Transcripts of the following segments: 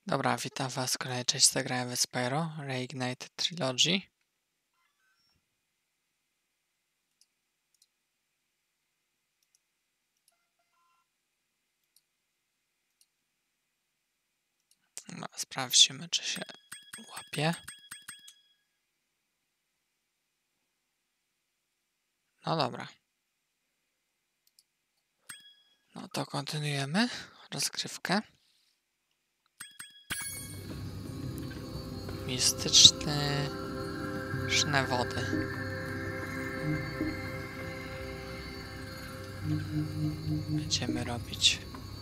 Dobra, witam was w kolejnej części zagrania w Spyro Reignited Trilogy. No, sprawdźmy, czy się łapie. No dobra. No to kontynuujemy rozgrywkę. Mistyczne wody. Będziemy robić.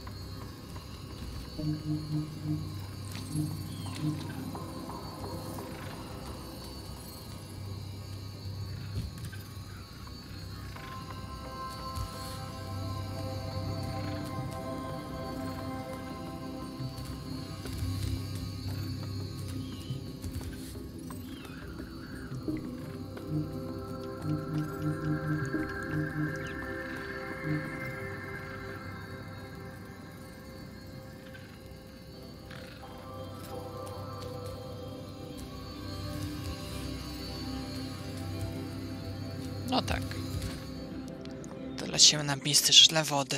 No tak. To lecimy na mistyczne wody.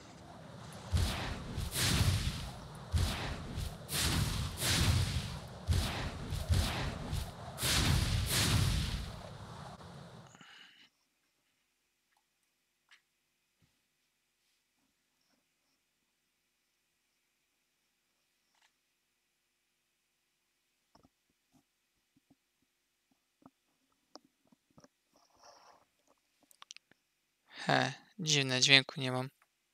Dziwne, dźwięku nie mam.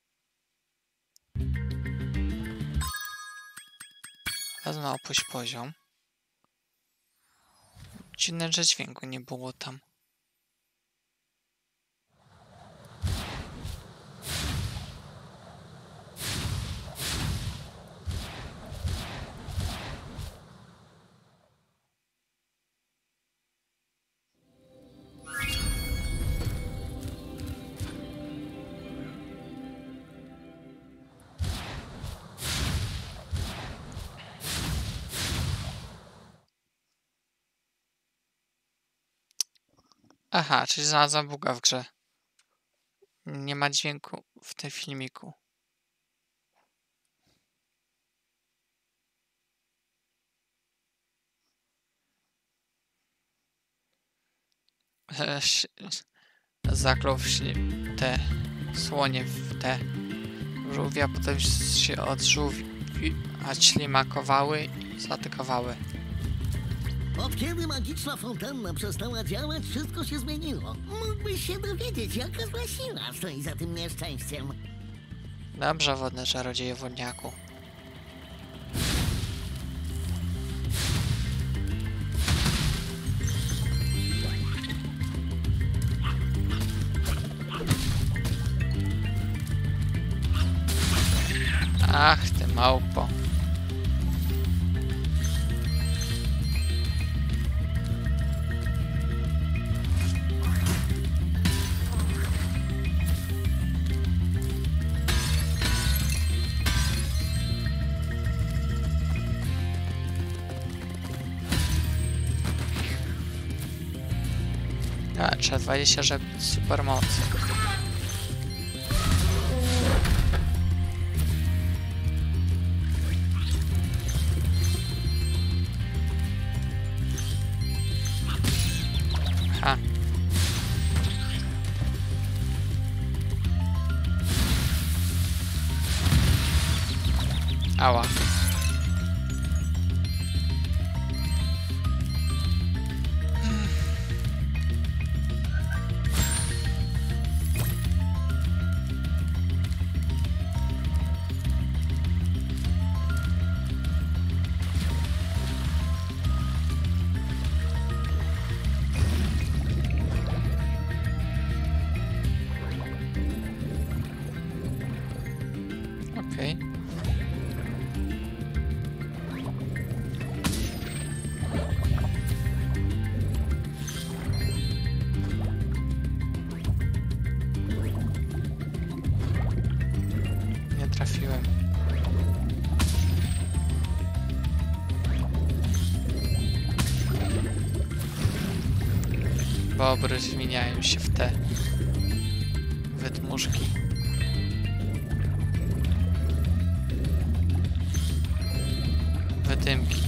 Wezmę opuść poziom. Dziwne, że dźwięku nie było tam. Aha, czyli znalazłem buga w grze. Nie ma dźwięku w tym filmiku. Zaklął te słonie w te żółwie, a potem się od żółwi ślimakowały i zaatakowały. Od kiedy magiczna fontanna przestała działać, wszystko się zmieniło. Mógłbyś się dowiedzieć, jaka zła siła stoi za tym nieszczęściem. Dobrze, wodny czarodzieju wodniaku. Ach, ty małpo. Tak, trzeba 20, żeby być super mocy. Ha. Ała. Okej. Bobry zmieniają się w te wydmuszki. Wydymki.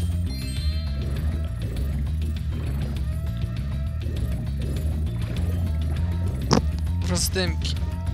Rozdymki.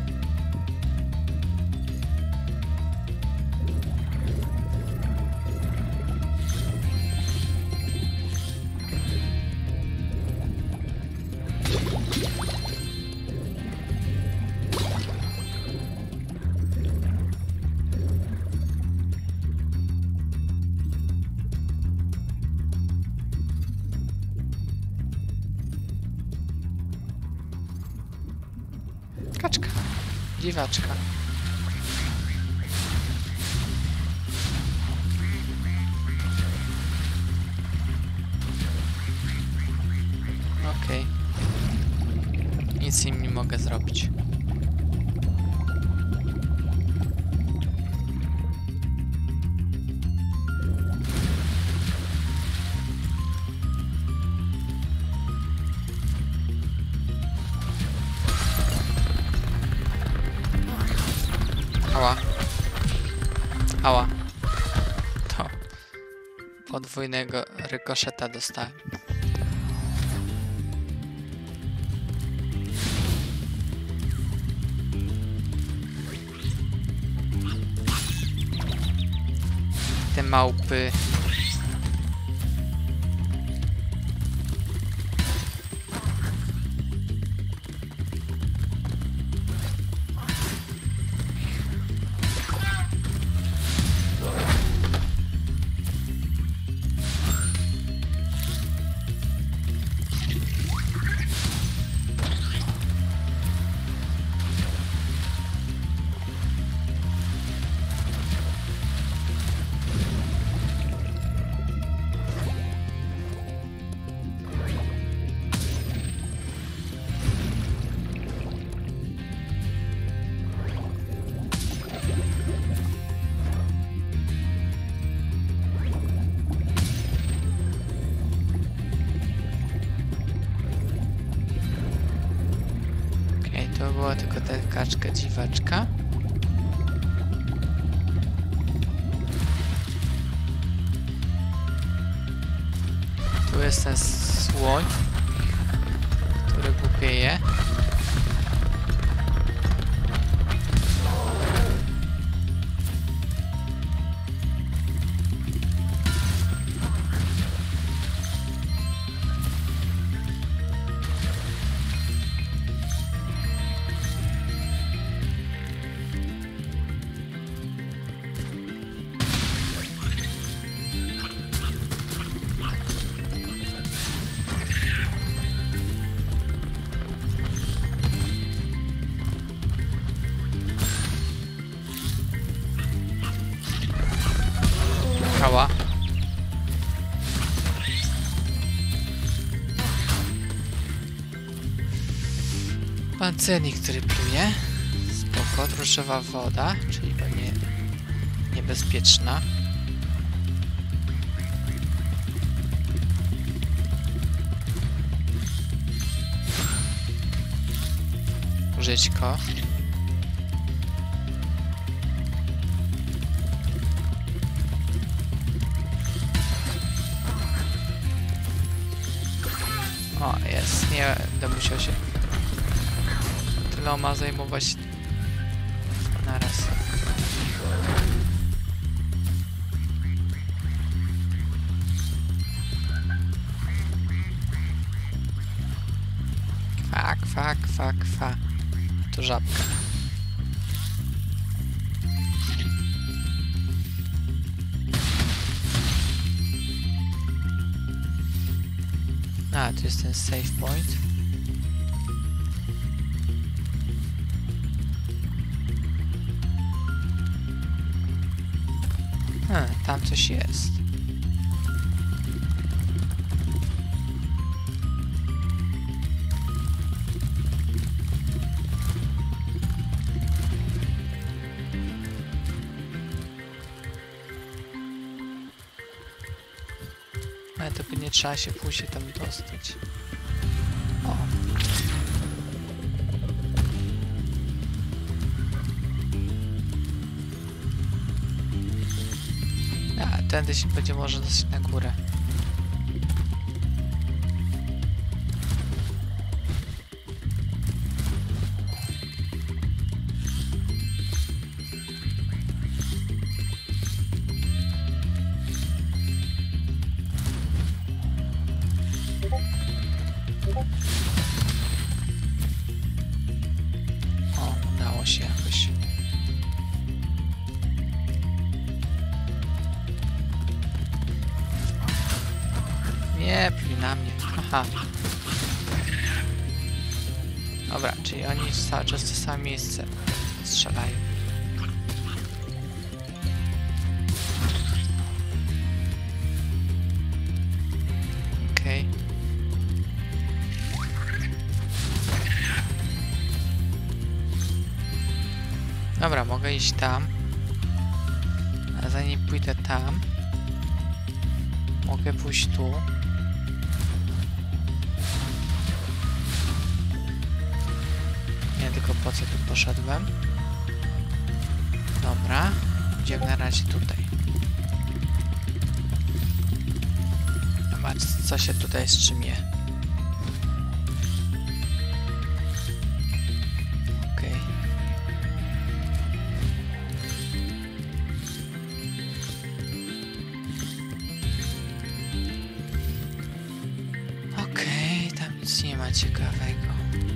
Kaczka. Dziwaczka. Okej. Nic im nie mogę zrobić. Ała. Ała. To podwójnego rykoszeta dostałem. Te małpy. To była tylko ta kaczka dziwaczka. Tu jest ten słoń, który głupieje. Ała. Pancernik, który pluje. Spoko, drużowa woda, czyli pewnie niebezpieczna. Żyćko. O, jest. Nie będę musiał się tyloma zajmować naraz. Fa. To żabka. A, tu jest ten save point. Tam coś jest. Ale to nie trzeba się później tam dostać. O. A, tędy się będzie może dostać na górę. O, udało się jakoś. Nie, pluj na mnie. Aha. Dobra, czyli oni cały czas w to samo miejsce strzelają. Okej. Dobra, mogę iść tam. A zanim pójdę tam, mogę pójść tu. Nie tylko po co tu poszedłem. Dobra, idziemy na razie tutaj. Zobacz, co się tutaj z czym je. Okej. Okej, tam nic nie ma ciekawego.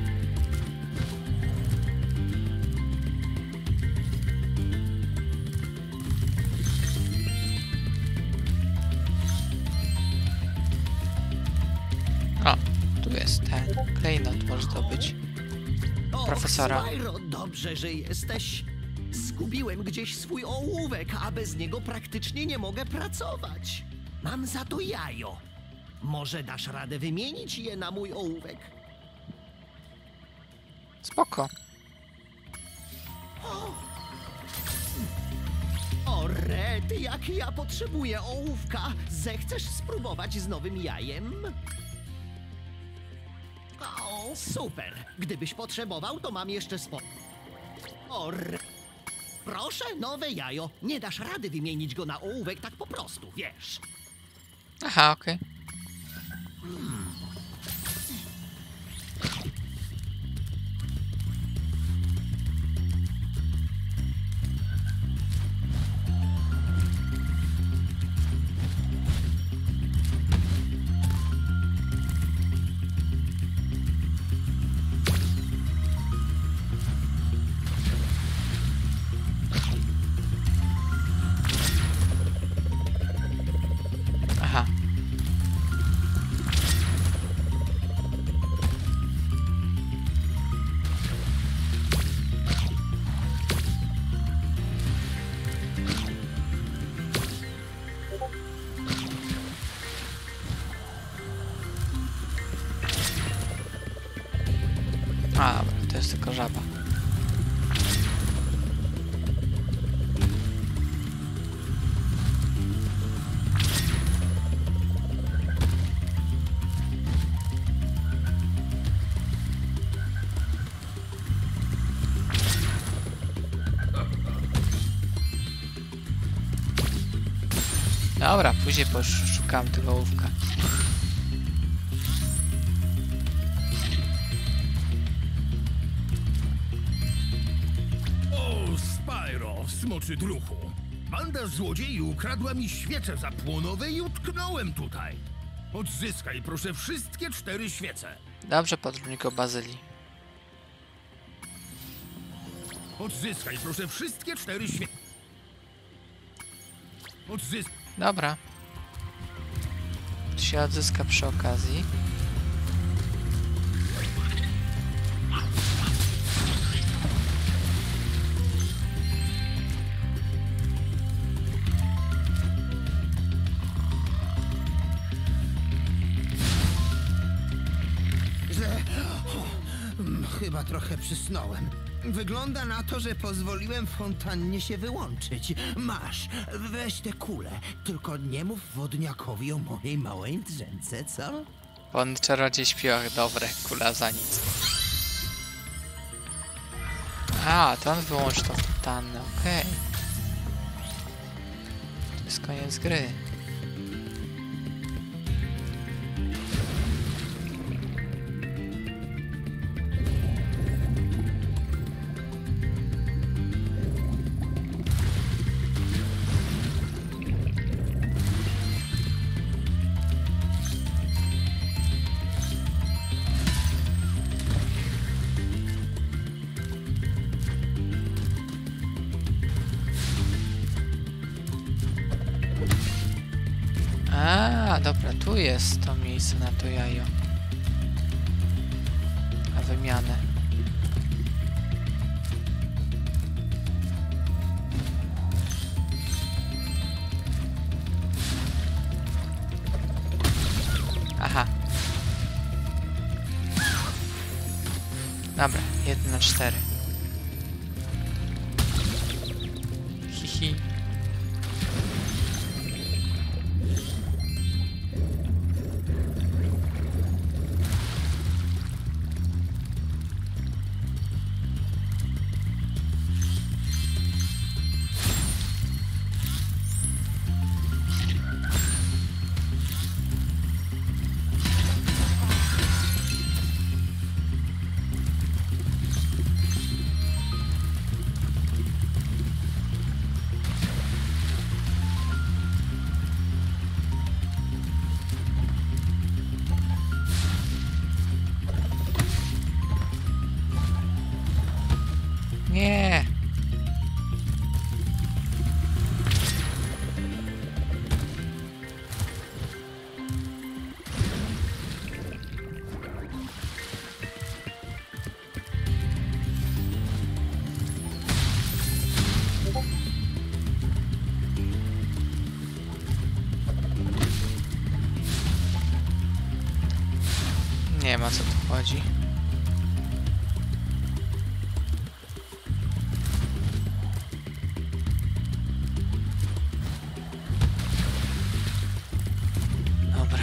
O, tu jest ten klejnot, może to być. Profesora. Spyro, dobrze, że jesteś. Zgubiłem gdzieś swój ołówek, a bez niego praktycznie nie mogę pracować. Mam za to jajo. Może dasz radę wymienić je na mój ołówek? Spoko. O, rety, jak ja potrzebuję ołówka. Zechcesz spróbować z nowym jajem? O, super. Gdybyś potrzebował, to mam jeszcze O, proszę, nowe jajo. Nie dasz rady wymienić go na ołówek tak po prostu, wiesz. Aha, okej. Aha. A, dobra, to jest tylko żaba. Dobra, później poszukam tego ołówka. O, Spyro, smoczy druchu. Banda złodziei ukradła mi świece zapłonowe i utknąłem tutaj. Odzyskaj proszę wszystkie 4 świece. Dobrze, podróżniku Bazylii. Odzyskaj proszę wszystkie 4 świece. Dobra. To się odzyska przy okazji. Chyba trochę przysnąłem. Wygląda na to, że pozwoliłem fontannie się wyłączyć. Masz, weź tę kulę. Tylko nie mów wodniakowi o mojej małej drzemce, co? On czarodziej śpiewach, dobre, kula za nic. A, to on wyłączy tą fontannę, okej. jest koniec gry. A, dobra, tu jest to miejsce na to jajo. Na wymianę. Aha. Dobra, 1 na 4. Hihi. Nie. Nie ma, co tu chodzi. Dobra.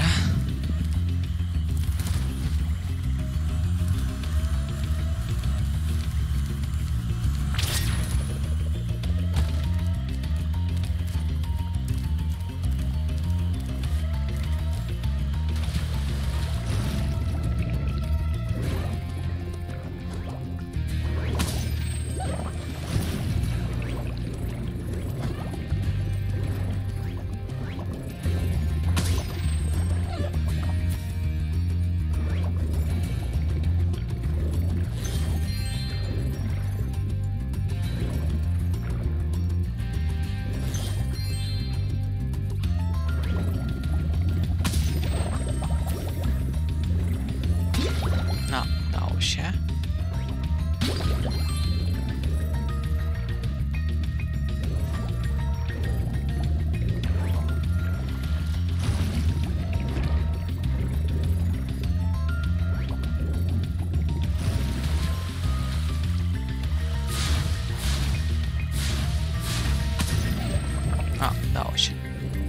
No, dało się. A, dało się.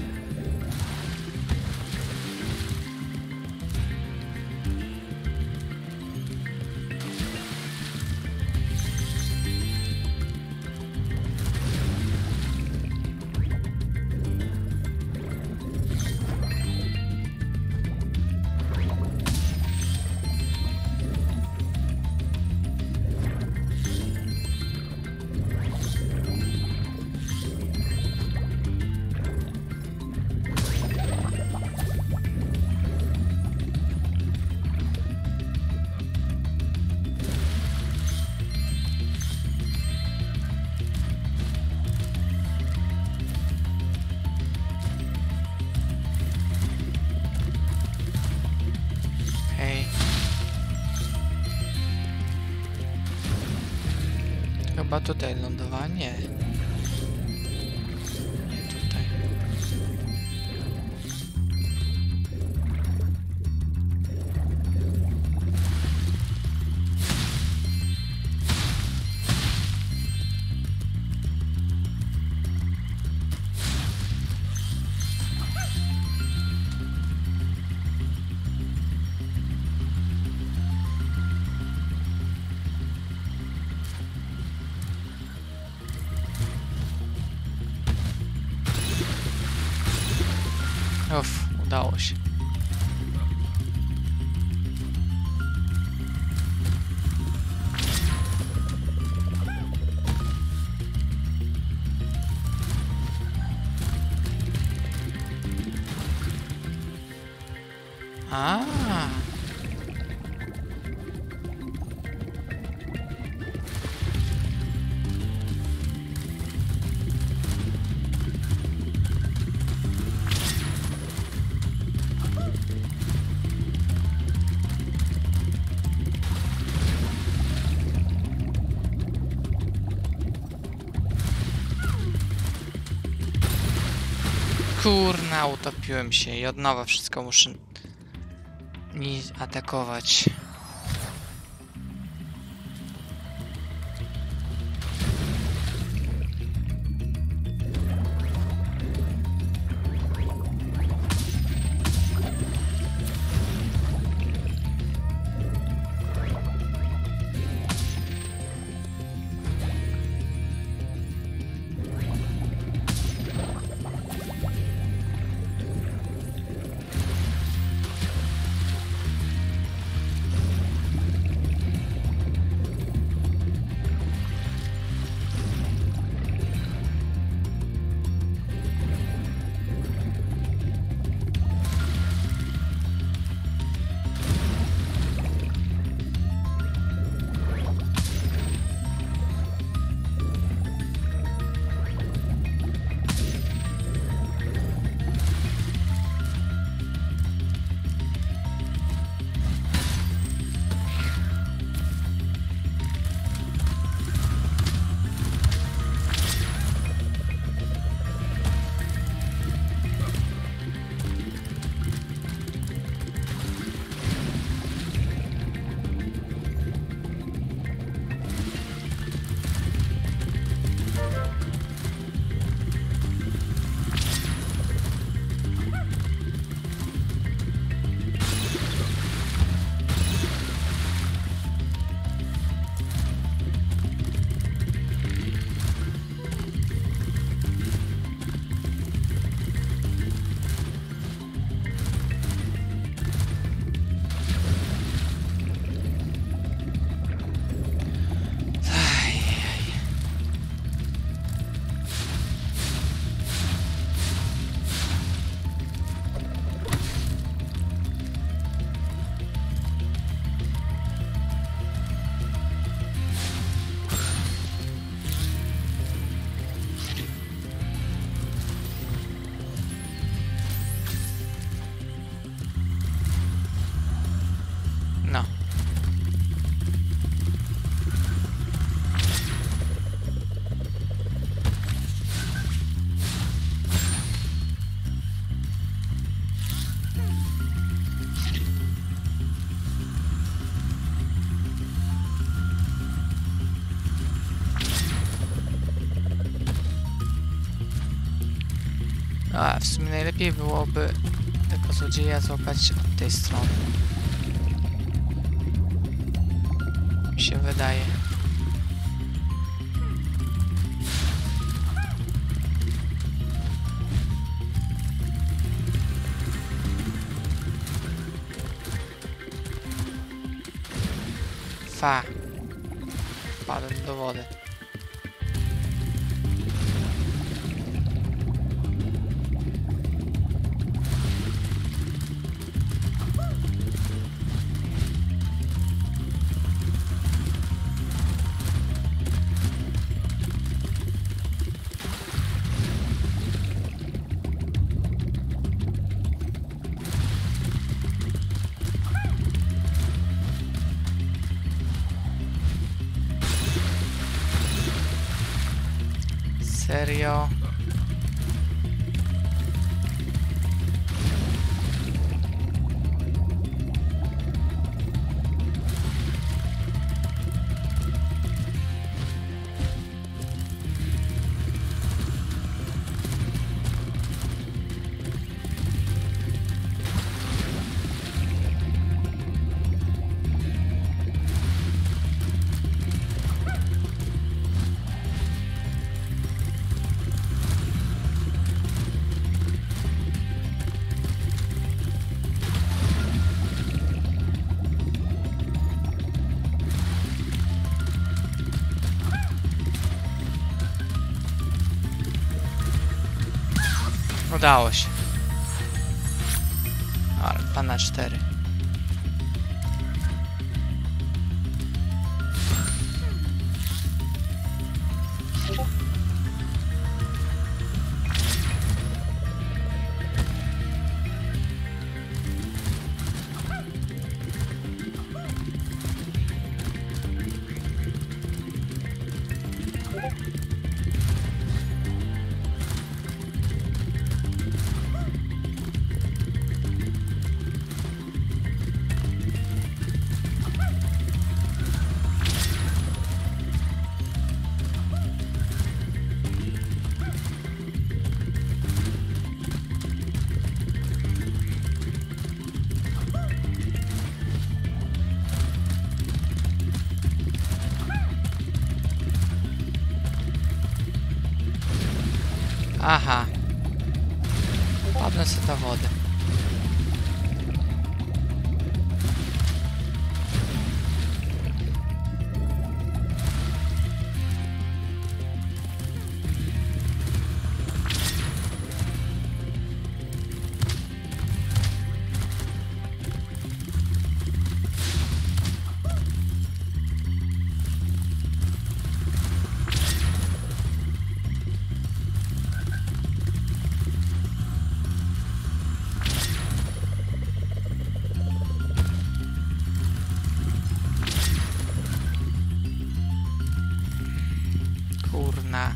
Hej. Chyba tutaj lądowanie. Nie tutaj. Udało się. Kurna, utopiłem się i od nowa wszystko muszę atakować. No. A w sumie najlepiej byłoby tego złodzieja złapać od tej strony. Mi się wydaje. Wpadłem do wody. Serio? Udało się. Ale 2 na 4. Aha. Padnę sobie do wody. Kurna.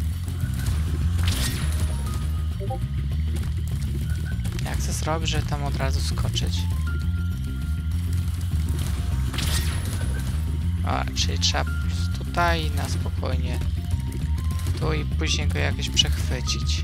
Jak to zrobić, żeby tam od razu skoczyć? A, czyli trzeba tutaj na spokojnie. Tu i później go jakoś przechwycić.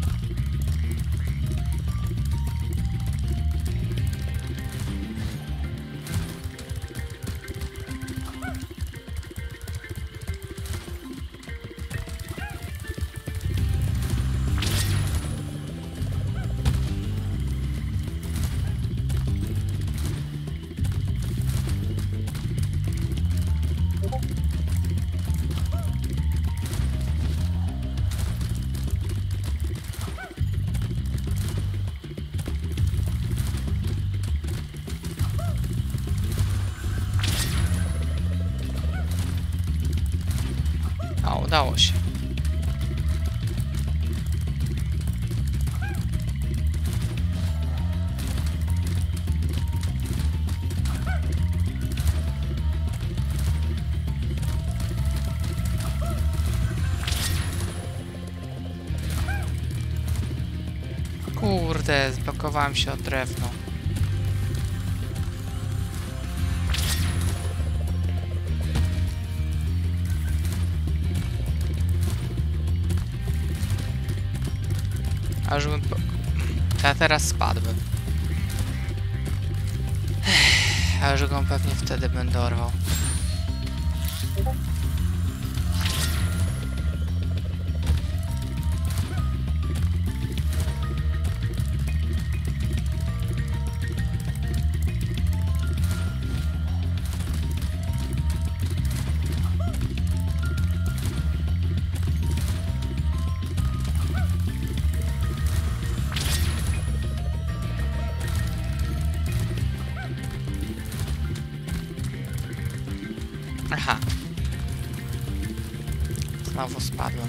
A, udało się. Kurde, zblokowałem się o drewno. Aż bym... Ja teraz spadłem. A już go pewnie wtedy będę dorwał. Aha. Znowu spadłem.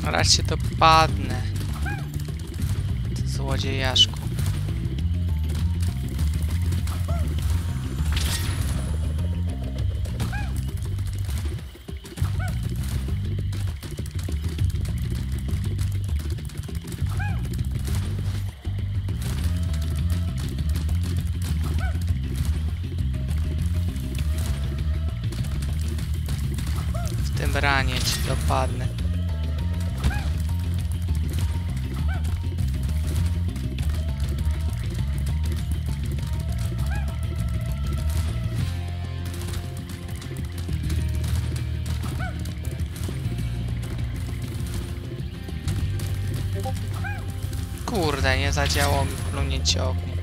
Raz się dopadnę. Ty złodziejaszku. W tym ranie ci dopadnę. Kurde, nie zadziałało mi plunięcie ognia.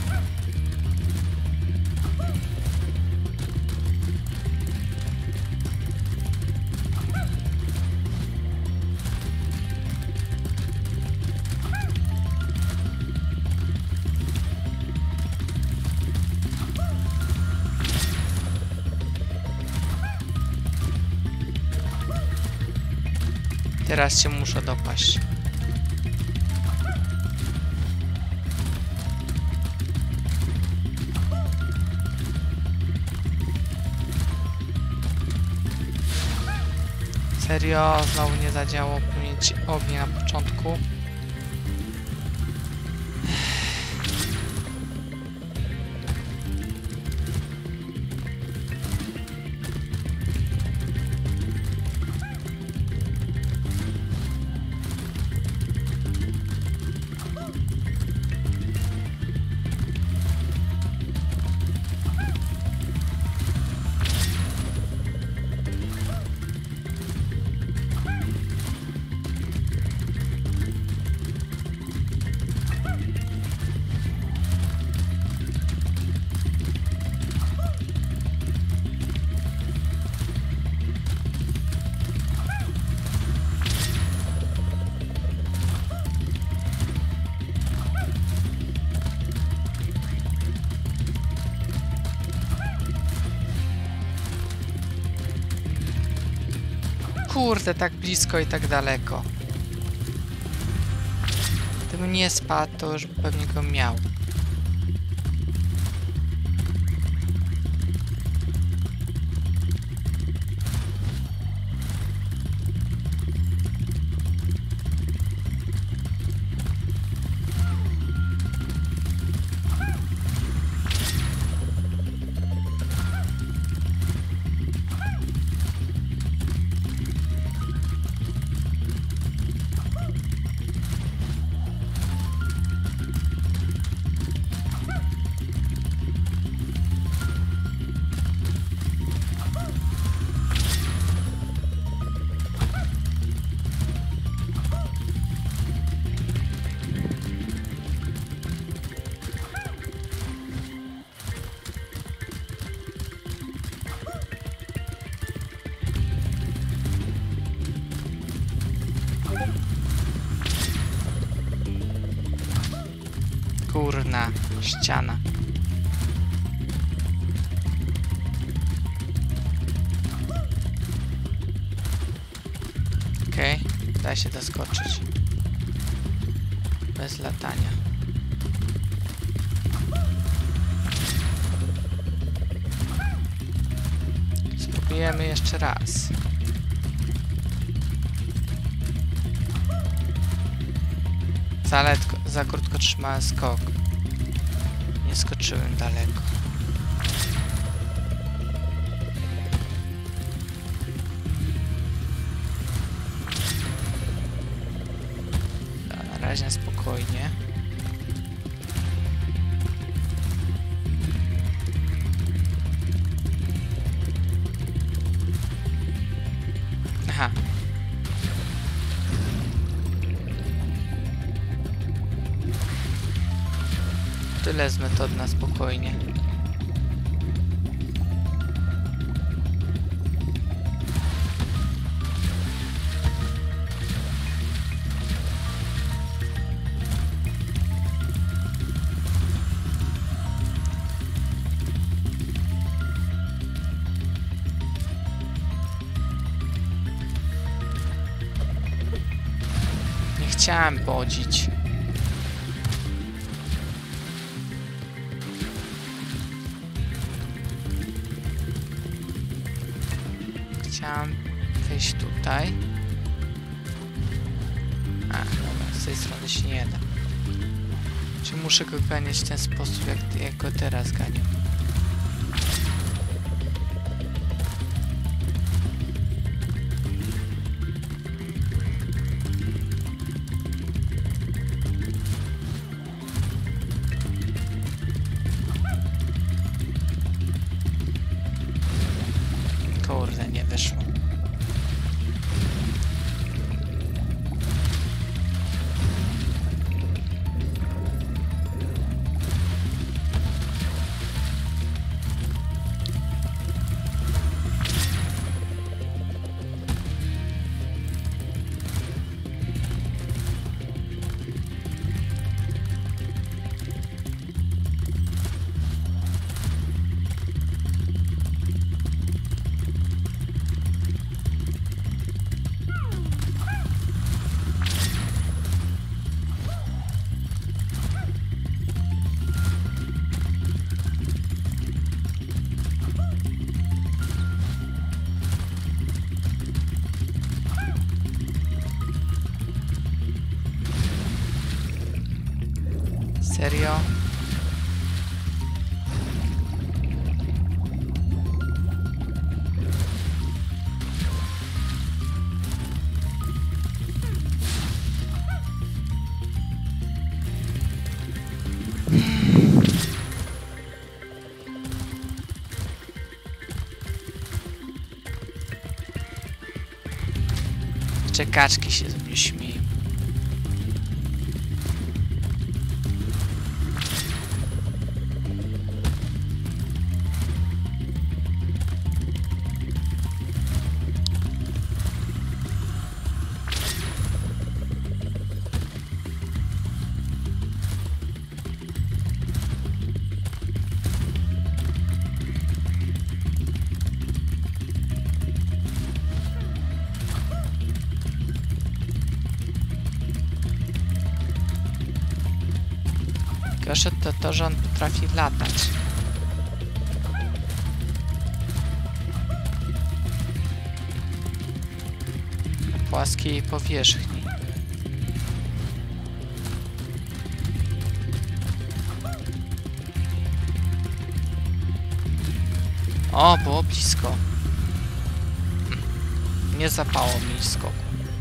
Teraz cię muszę dopaść. Serio, znowu nie zadziałało plunięcie ognia na początku. Kurde, tak blisko i tak daleko. Gdybym nie spadł, to już pewnie go miał. Kurna ściana. Okej, da się doskoczyć. Bez latania. Spróbujemy jeszcze raz. Za krótko trzymałem skok. Nie skoczyłem daleko. Na razie na spokojnie. Aha. Tyle z metod na spokojnie. chciałem podzić. Chciałem wyjść tutaj. A, dobra, z tej strony się nie da. Czy muszę go ganiać w ten sposób, jak go teraz ganię? Kurde, nie wyszło. Serio? Czekaczki się ze mnie śmieją. Gorsze to, że on potrafi latać. Na płaskiej powierzchni. O, było blisko. Nie zapało mi skoku.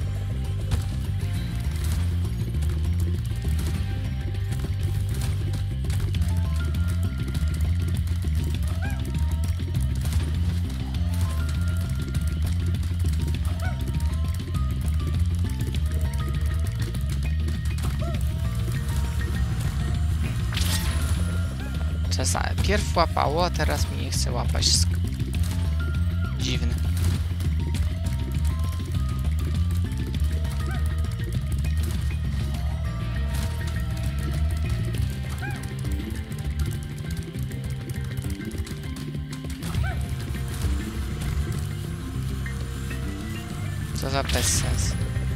Pierw łapało, a teraz mi nie chce łapać. Dziwne. Co za bezsens.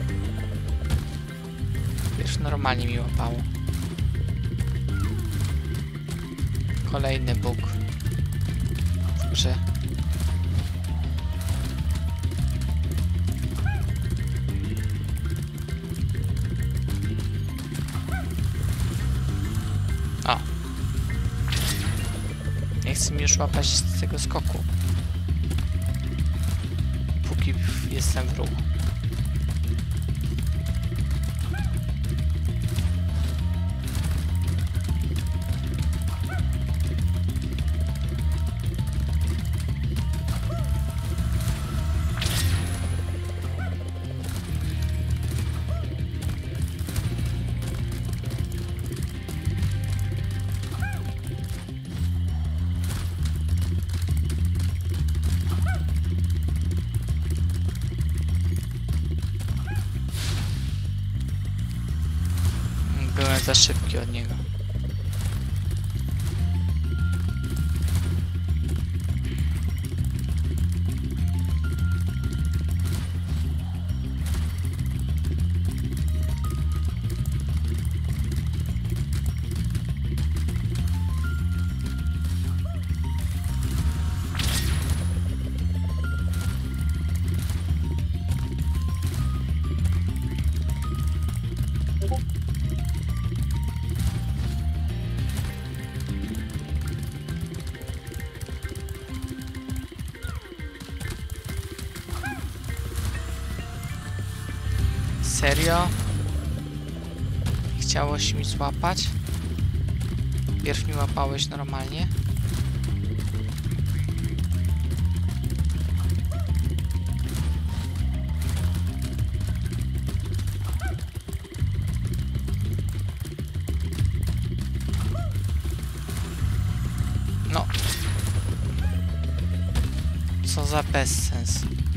Pierw normalnie mi łapało. Kolejny bóg w grze. O! Nie chcę mi już łapać z tego skoku. Póki jestem w ruchu. Byłem za szybki od niego. Serio? Chciałoś mi złapać? Pierw mi łapałeś normalnie? No. Co za bezsens.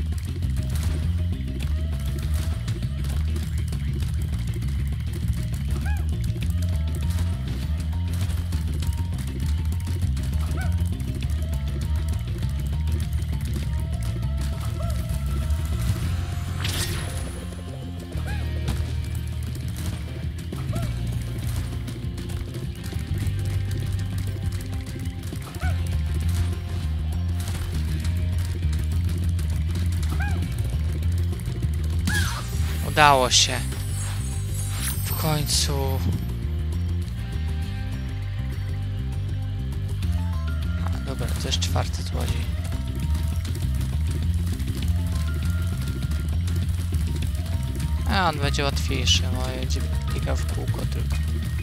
Udało się. W końcu. A, dobra, to jest 4. złodziej. A, on będzie łatwiejszy, bo będzie biegał w kółko tylko.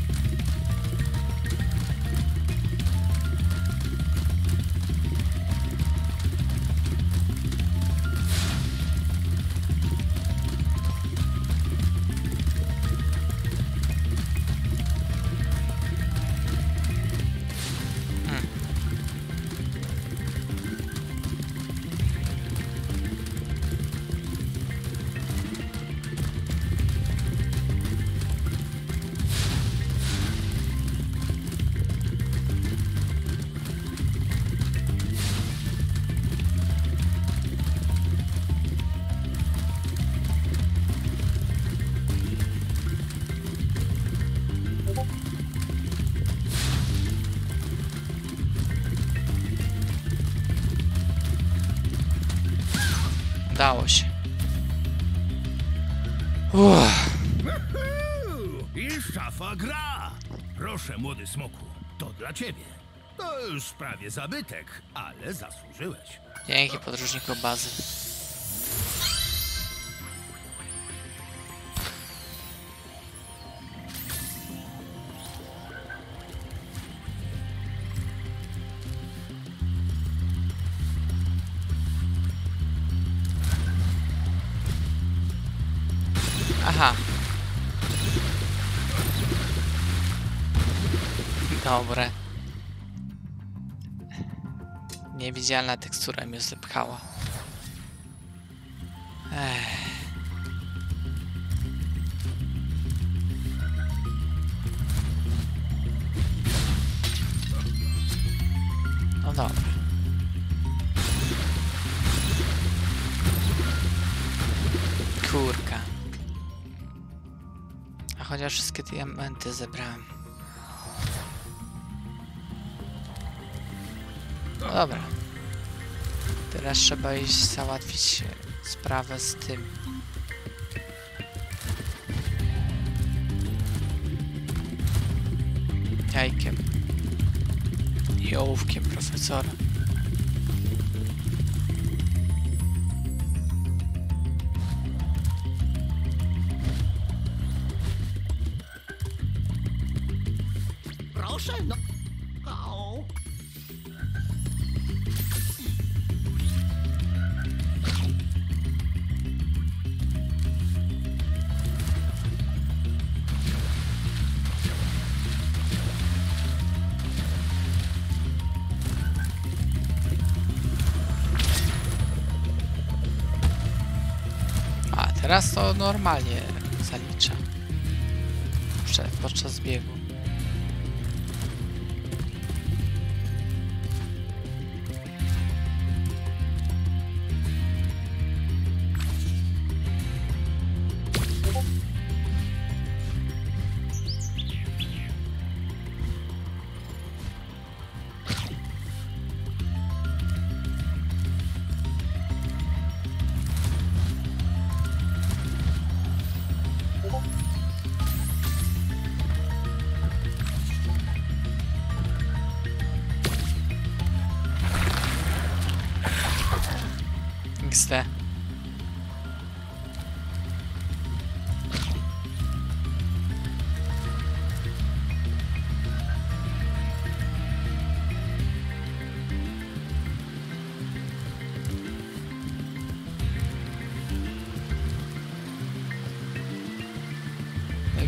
Udało się. I szafa gra! Proszę, młody smoku, to dla ciebie. To już prawie zabytek, ale zasłużyłeś. Dzięki podróżniku bazy. Aha. Dobre. Niewidzialna tekstura mnie zepchała. No dobra. Kurka. A chociaż wszystkie diamenty zebrałem. No dobra. Teraz trzeba iść załatwić sprawę z tym. Jajkiem. I ołówkiem profesora. Proszę, no. O. A teraz to normalnie zalicza. Podczas biegu.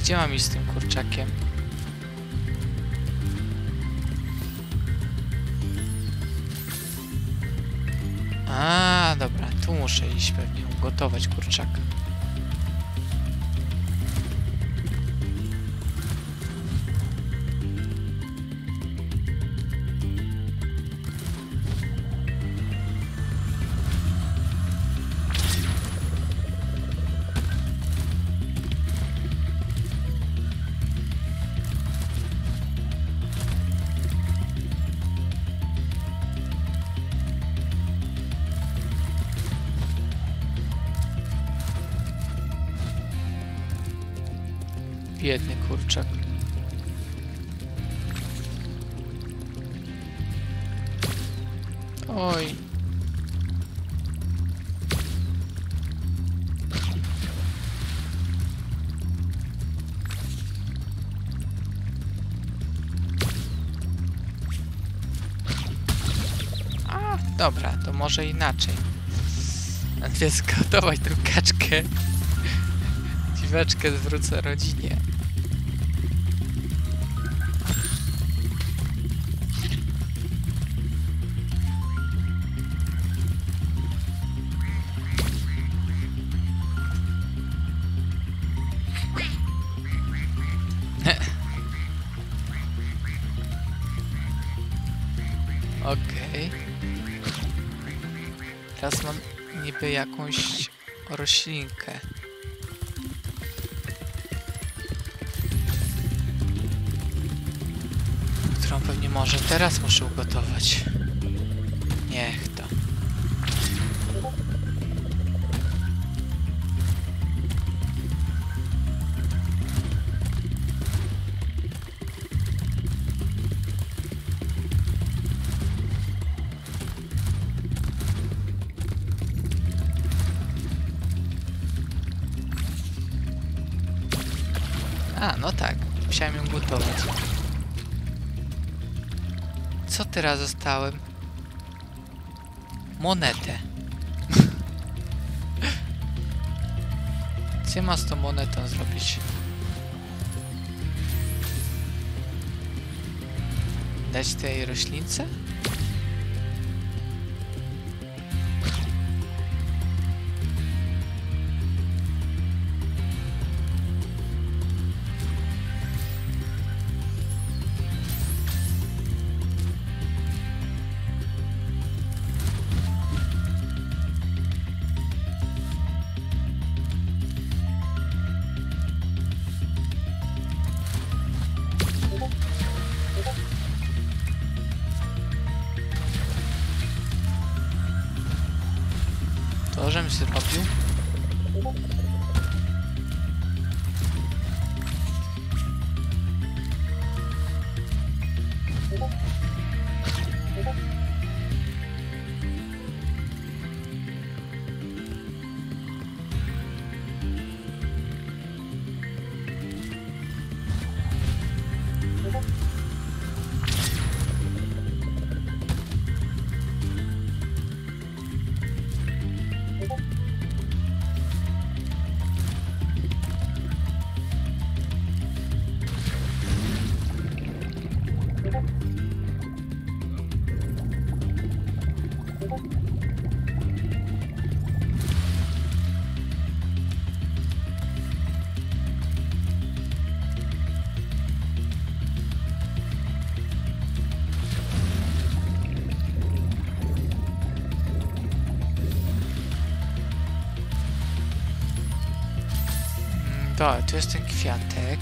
Gdzie mam iść z tym kurczakiem? A, dobra, tu muszę iść pewnie ugotować kurczaka. Biedny kurczak. Oj. A, dobra, to może inaczej. Najpierw zgotować tą kaczkę. Dziweczkę zwrócę rodzinie. Okej. Teraz mam niby jakąś roślinkę. Którą pewnie może teraz muszę ugotować. Niech to. A, no tak. Musiałem ją gotować. Co teraz dostałem? Monetę. Co ma z tą monetą zrobić? Dać tej roślince? To, żem zrobił. Dobra, tu jest ten kwiatek.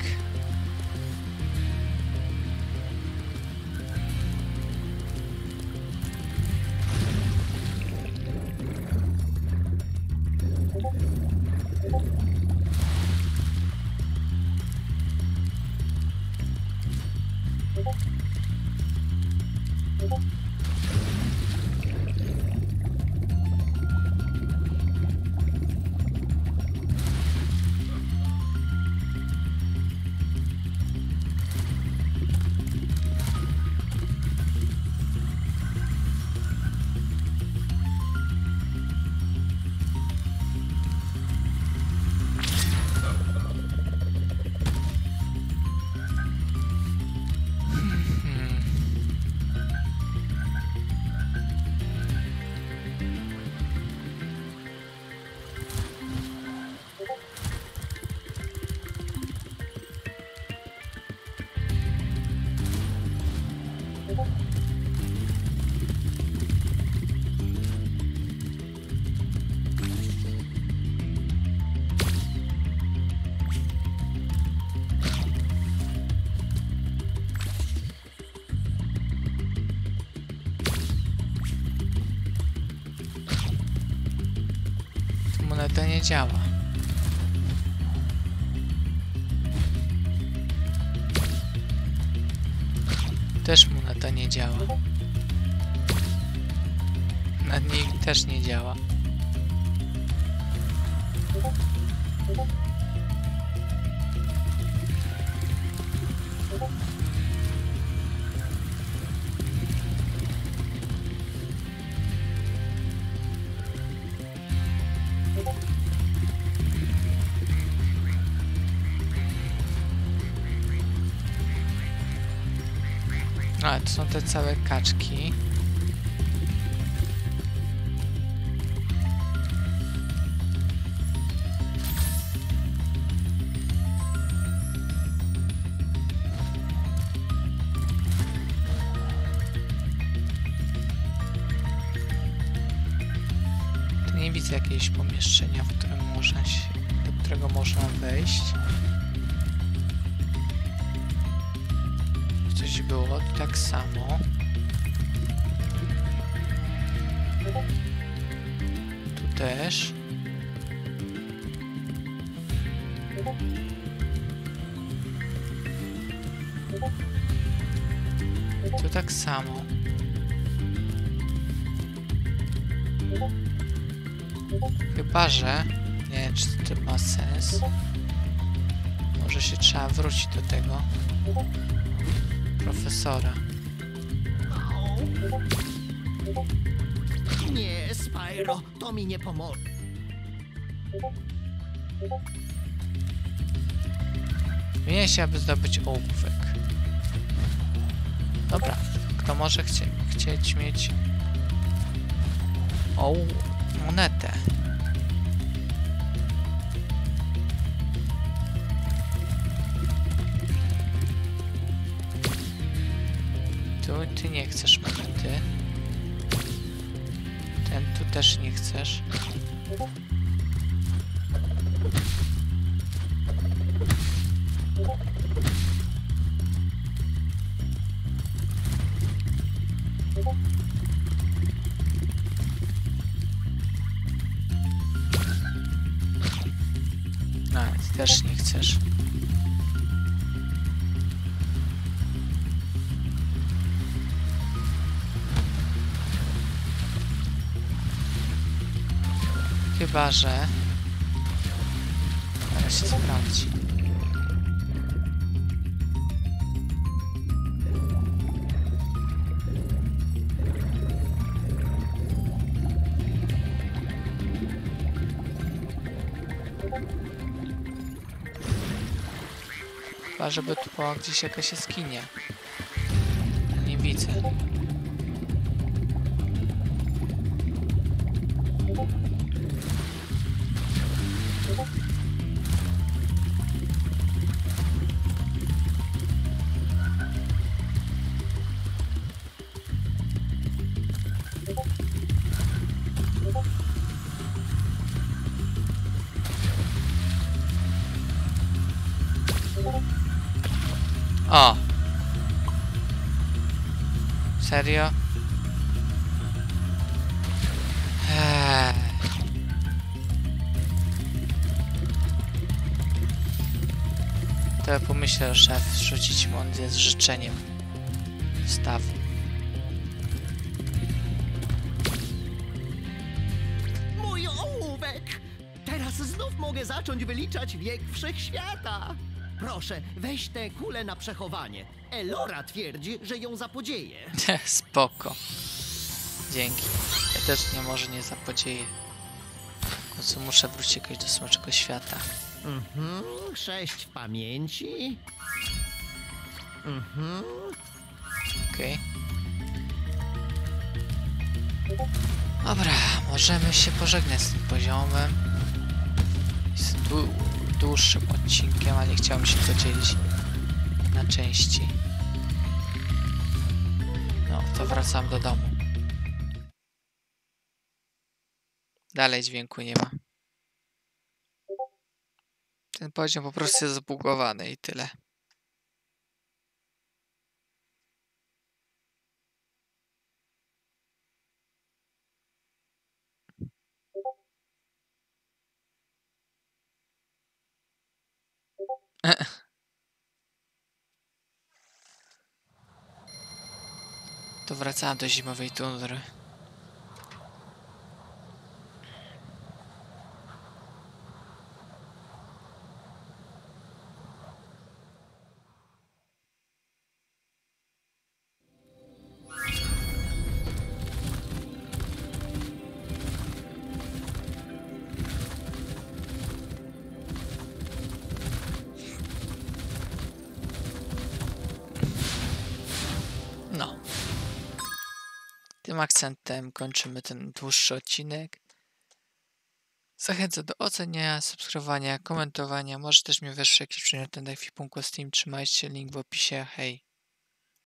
moneta nie działa. Też moneta nie działa. Nad niej też nie działa. A, to są te całe kaczki. Tu nie widzę jakiegoś pomieszczenia, w którym do którego można wejść. Coś było, tu tak samo. Tu też. Tu tak samo. Chyba że... Nie wiem, czy to ma sens. Może się trzeba wrócić do tego profesora. Nie, Spyro, to mi nie pomoże. Wymienię się, aby zdobyć ołówek. Dobra, kto może chcieć mieć monetę? Ty nie chcesz monety. Ten tu też nie chcesz. No, ty też nie chcesz. Chyba że... Teraz się sprawdzi. Chyba żeby tu była gdzieś jakaś jaskinia. Nie widzę. O! Serio? To pomyślę, że wrzucić mądrze z życzeniem stawu. Mój ołówek! Teraz znów mogę zacząć wyliczać wiek wszechświata. Proszę, weź tę kulę na przechowanie. Elora twierdzi, że ją zapodzieje. Spoko. Dzięki. Ja też może nie zapodzieję. Po co muszę wrócić jakoś do smoczego świata. 6 w pamięci. Okej. Dobra, możemy się pożegnać z tym poziomem. Z dłuższym odcinkiem, a nie chciałem się podzielić na części. No, to wracam do domu. Dalej dźwięku nie ma. Ten poziom po prostu jest zbugowany i tyle. to wracałem do zimowej tundry. No. Tym akcentem kończymy ten dłuższy odcinek. Zachęcam do oceniania, subskrybowania, komentowania. Może też mnie wesprzeć jakiś przedmiot na ekwipunku Steam. Trzymajcie się, link w opisie. Hej!